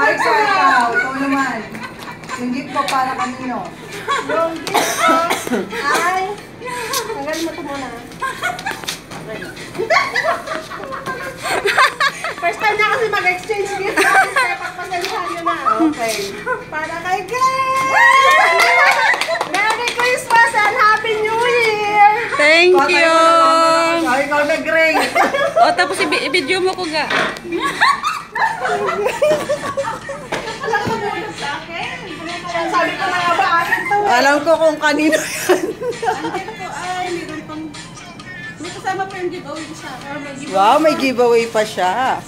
Alexa, ikaw naman. Yung gift mo para kanino? Yung gift ko ay... Tanggalin mo ito muna. First time na kasi mag-exchange gift. Kaya pagpasalihan nyo na. Okay. Para kay Grace! Merry Christmas and Happy New Year! Thank you! Ay, ikaw na, Grace. O, tapos i-video mo ko ga. Alam ko muna sa akin. Sabi ko na nga ba akin to? Alam ko kung kanino yan. Ang gift ko ay meron pang... May kasama pa yung giveaway sa akin. Wow, may giveaway pa siya.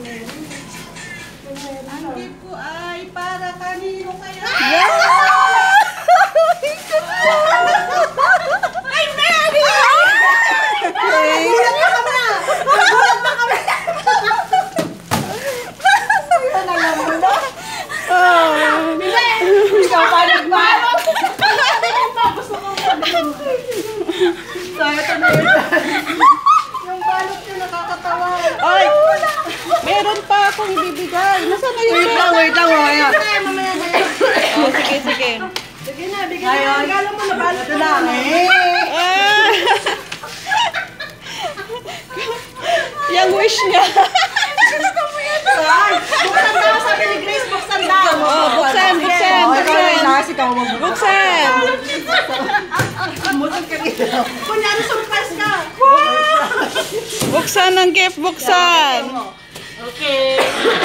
Ang gift ko ay para kanino kaya? Ay, Mary! Gulat na kami! Gulat na kami! Ikaw pa nagmano. Gusto ko sabihin. So, ito na yun. Yung balot niya nakakatawa. Ay! Meron pa akong ibibigay. Nasaan na yun? Wait lang, mamaya. Mamaya na yan. Oh, sige, sige. Sige na, bigyan na. Regalo mo na balot Ito lang, eh. Ah! Yung wish niya. Buksan daw, sabi ni Grace, buksan daw. Oh, buksan, buksan, Oh, ikaw buksan. yung last, ikaw magbuksan. Buksan. Buksan ka rito. Kunyari, surprise ka. Buksan ang gift, buksan. Okay.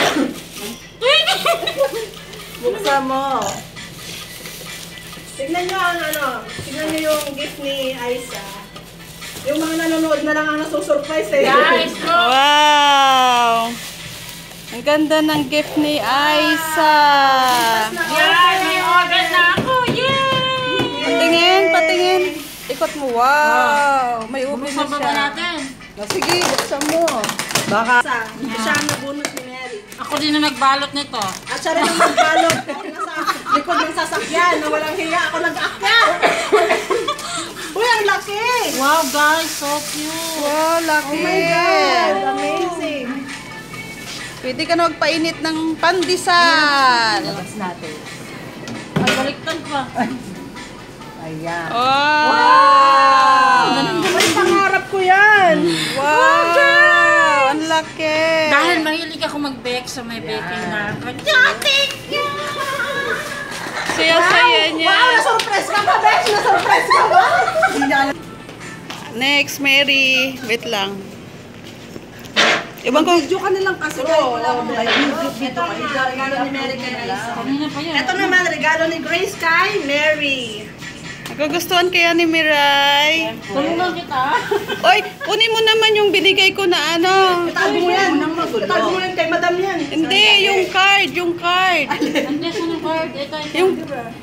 Buksan mo. Tignan nyo ang ano, tignan nyo yung gift ni Aiza. Yung mga nanonood na lang ang nasusurprise eh. Guys, Wow! Ang ganda ng gift ni Aiza. yan, may order na ako. Yay! Patingin, patingin. Ikot mo. Wow! May ubi na siya. natin. Sige, buksan mo. Baka. Siya ang nabunot ni Mary. Ako din na nagbalot nito. At siya rin ang magbalot nasa likod ng sasakyan na walang hiya. Ako nag-akyat. Uy, ang laki! Wow guys, so cute. Wow, lucky. Oh my God! Amazing! Pwede ka na magpainit ng pandesal. Labas natin. Magbaliktad pa. Ayan. Wow! Ay, pangarap ko yan! Wow! Ang laki. Dahil mahilig ako mag-bake sa may baking na. Thank you! Saya-saya niya. Wow! Na-surprise ka ba, Besh? Na-surprise ka ba? Hindi na alam. Next, Mary. Wait lang. Ibang ko. Video ka nilang kasi kahit wala akong live. Video ka. Ito ang regalo ni Mary kay Aiza. Kanina pa yan. Ito naman, regalo ni Grace kay Mary. Nagugustuhan kaya ni Miray. Tulungan kita. Oy, kunin mo naman yung binigay ko na ano. Itago mo yan. Itago mo yan kay Madam yan. Hindi, yung card, yung card. Andiyan sa card. Ito. Yung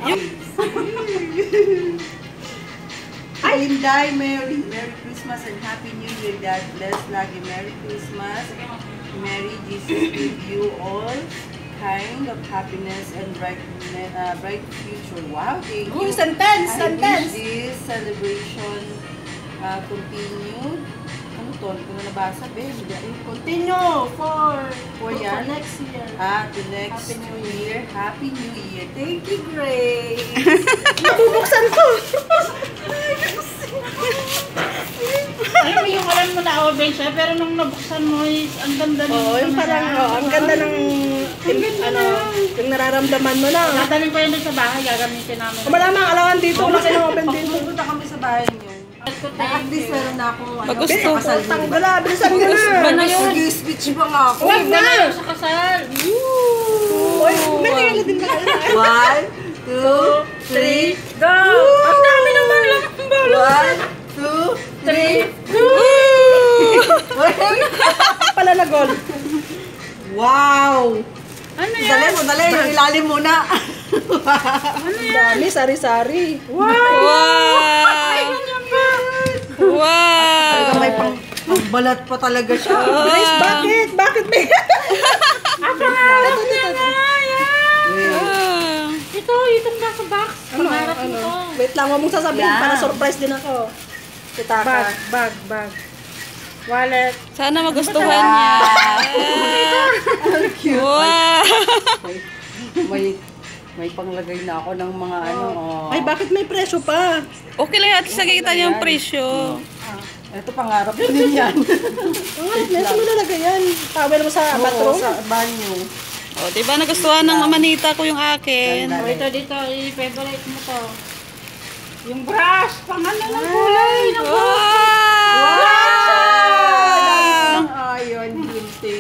Inday, Merry Christmas and Happy New Year. God bless lagi. Merry Christmas. Merry Jesus give you all kind of happiness and bright future. Wow, thank you. Uy, sentence, I sentence. wish this celebration continued. Ano to? Hindi ko na nabasa, babe. Continue for yan? next year. The next New Year. Happy New Year. Thank you, Grace. Nabubuksan ko. Alam mo yung alam mo na oven siya, pero nung nabuksan mo is ang ganda ng... Oo, yung parang, ang ganda ng, ano, yung nararamdaman mo na. Dadalhin ko yun doon sa bahay, gagamitin namin. Malamang alawan dito, laki ng open dito. Pupunta kami sa bahay niyo. At least meron na akong Magusto. Tanggala, bilisan mo Ba na. na yun? Mag-speech ba nga ako? Huwag na. Sa kasal. Uy, may tingala din na kayo. 1, 2, 3, Go! Ang dami naman lang ang balot. 1, 2, 3. Pala na gold. Wow! Ano yan? Dali mo, dali. Yung ilalim muna. Ang dami, sari-sari. Wow! Wow! Talaga may pangbalat pa talaga siya. Grace, bakit? Bakit may... Ito, itong nasa box. Pangarap mo to. Wait lang, huwag mong sasabihin Yeah. para surprise din ako. Kita ka. Bag. Wallet. Sana magustuhan niya. Cute. Wow! May panglagay na ako ng mga ano. Oh. Ay, bakit may presyo pa? Okay lang at sa kita niya yung presyo. Ito pangarap ko din yan. Ang harap na, saan mo nalagay yan? Towel mo sa bathroom? Sa banyo. O, diba nagustuhan ng manita ko yung akin? O, ito dito, i-favorite mo to. Yung brush, pangalan ng kulay. Wow! Ayon, guilty.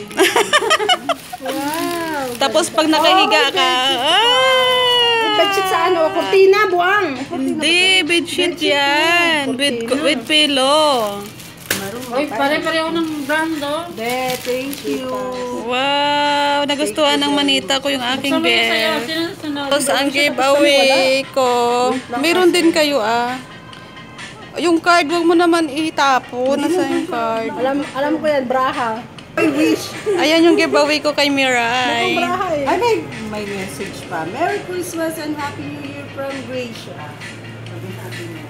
Wow. Tapos pag nakahiga ka, Bedsheet sa ano? Cortina, buwang. hindi, bedsheet yan. With pillow. Uy, pare-pareho ng brand, oh. De, thank you. Wow, nagustuhan ng manita ko yung aking Sabi ko sa'yo, gift. sinusunod. Tapos ang giveaway ko, meron din kayo Yung card, wag mo naman itapon. Nasa yung card. Alam ko yan, braha. I wish. Ayan yung giveaway ko kay Mirai. Braha eh. Ay, may message pa. Merry Christmas and Happy New Year from Gracia. Sabi niya.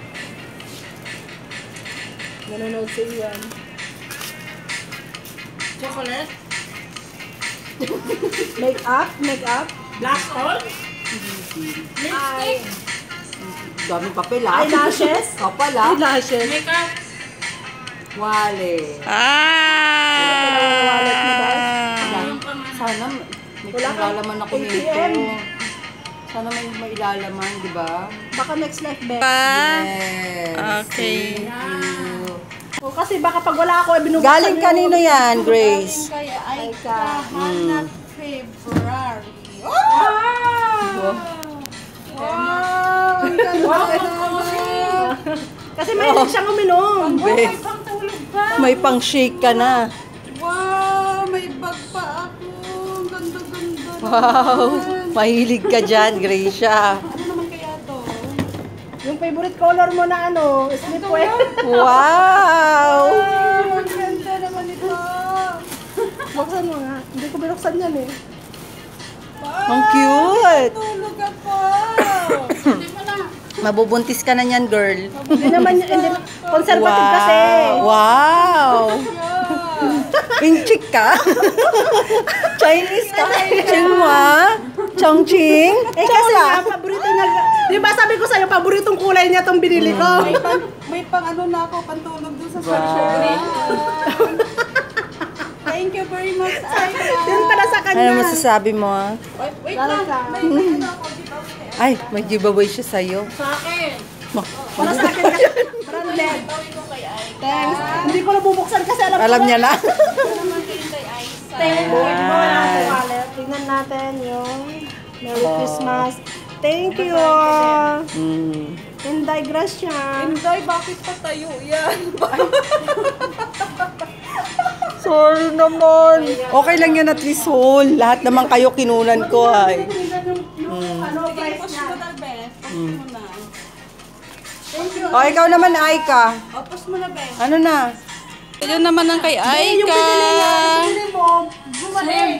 Nanonood sa iyan. Chocolate? Make up. Last all? Ay, Daming papel ah. eyelashes. Kapal ah. Eyelashes. Makeup? Wale. wallet mo ba? Sana may Wala kang ilalaman ako nito. ATM. Sana may mailalaman, di ba? Baka next life, be. Yes. Okay. Thank you. O, kasi baka pag wala ako, binubuksan Galing kanino yan, Grace? Kaya Aika. Hanap February. Wow! Ang ganda. Kasi may siyang uminom. Be, may pang-shake ka na. Wow, may bag pa ako. Ang ganda-ganda. Wow! Mahilig ka dyan, Gracia. Ano naman kaya to? Yung favorite color mo na ano, sleepwear. Wow! Ang ganda naman ito. Buksan mo nga. Hindi ko binuksan yan eh. Ang cute! Tulog ako. Mabubuntis ka na yan, girl. Hindi naman hindi, conservative kasi. Wow! Pink chick ka? Chinese ka? Chingwa? Chongqing? Eh kasi nga, paborito niya. Di ba sabi ko sa'yo, paboritong kulay niya tong binili ko. May pang ano na ako, pantulog doon sa Wow. sweatshirt. Thank you very much, Aika. Yun pala sa kanya. Ano masasabi mo, ah? Wait Galing lang, ka. may ano ako, giveaway. Ay, may giveaway siya sa'yo. Sa akin. Para sa akin kasi. Branded. Thanks. Hindi ko nabubuksan kasi Alam niya na. Thank you. Wala sa wallet. Tingnan natin yung Merry Christmas. Thank you. Inday Gracia. Inday, bakit patayo yan? Sorry naman. Okay lang yan at least whole. Lahat naman kayo kinunan ko ay. Ano price Push niya? mo na, Beth. Push mo na. O, ikaw naman, Aika. O, push mo na, Beth. Ano na? Yun naman ang kay Yung Aika. pinili niya, pinili mo. Bumalik.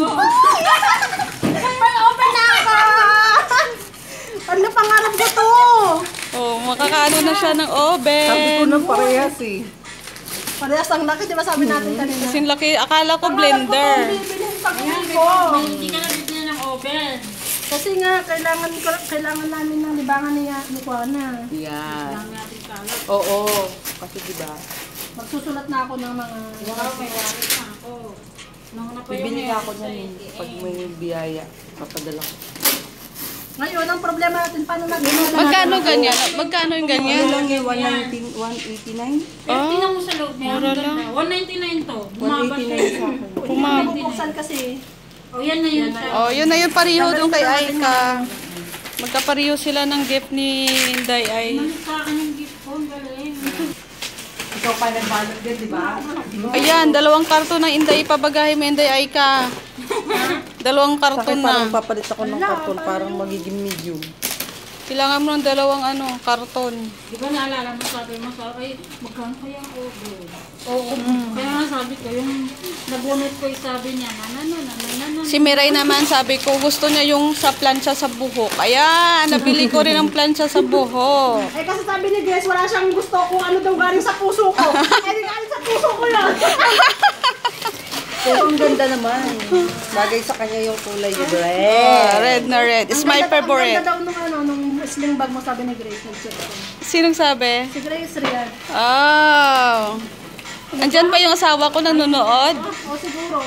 May open na ako. Ano pangarap ko to? Oh, makakaano na siya ng oven. Sabi ko na parehas eh. Parehas ang laki, di ba sabi natin kanina? Kasing laki, akala ko blender. Bibilhin pag-uwi ko. Hindi ka na bibili ng oven. Kasi nga, kailangan namin ng libangan ni Juana. Yan. Lang natin kalat. Oo. Kasi diba? Magsusulat na ako ng mga... Wow, may wallet na ako. Nung na pa yun Bibili eh. nga ako niyan eh. Pag may biyaya, papadala ko. Ngayon, ang problema natin, paano natin... Magkano ganyan? Magkano yung ganyan? Ano lang yung 189? 50 lang mo sa loob niya. Mura lang. 199 to. Bumaba 189 siya. sa akin. Hindi na bubuksan kasi. O, yan na yun siya. Oh, yun na yun pareho doon kay Aika. Magkapareho sila ng gift ni Inday ay. Nandito sa akin yung gift ko. Ang galing. Ikaw pa nagbalot din, di ba? Ayan, 2 karton ng Inday ipabagahe mo Inday Aika. 2 Sa karton akin parang na. papalit ako ng karton, parang magiging medium. Kailangan mo ng 2 karton. Di ba naalala mo sabi mo sa ay magkano kaya ang oven? Oo. Kaya nga sabi ko, yung nabunot ko sabi niya, nanano. Si Miray naman sabi ko gusto niya yung sa plancha sa buhok. Ayan, nabili ko rin ang plancha sa buhok. Eh kasi sabi ni Grace, wala siyang gusto kung ano daw galing sa puso ko. Eh di galing sa puso ko yun. Pero ang ganda naman. Bagay sa kanya yung kulay red. Red na red. It's my Ang favorite. ganda daw nung sling bag mo, sabi ni Grace. Nag-check ko. Sinong sabi? Si Grace Rian. Oh. Andyan pa yung asawa ko nanonood. O siguro.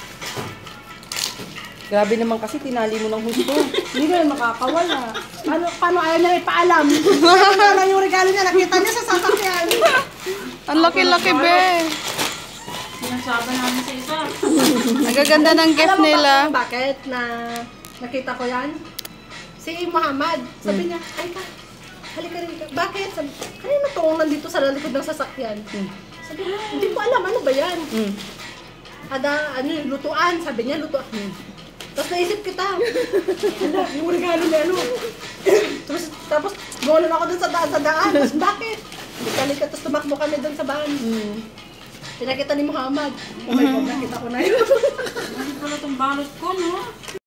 Grabe naman kasi tinali mo ng husto. Hindi na makakawala. Paano ayaw niya ipaalam? Ano yung regalo niya? Nakita niya sa sasakyan. Ang laki-laki, be. Sinasabi namin sa isa. Nagaganda ng gift Alam mo nila. ba bakit na nakita ko yan? Si Muhammad, sabi niya, ay ka, halika rin ka. Bakit? Sabi, kanina to nandito sa likod ng sasakyan. Sabi niya, hindi ko alam, ano ba yan? Ano yung lutuan? Sabi niya, lutuan. Tapos naisip kita, ano, yung regalo niya, ano? Tapos gumanon ako dun sa daan. Tapos bakit? Halika, tapos tumakbo kami dun sa bahan. Pinakita ni Muhammad. Oh my God, nakita ko na yun. Ano pala itong balot ko, no?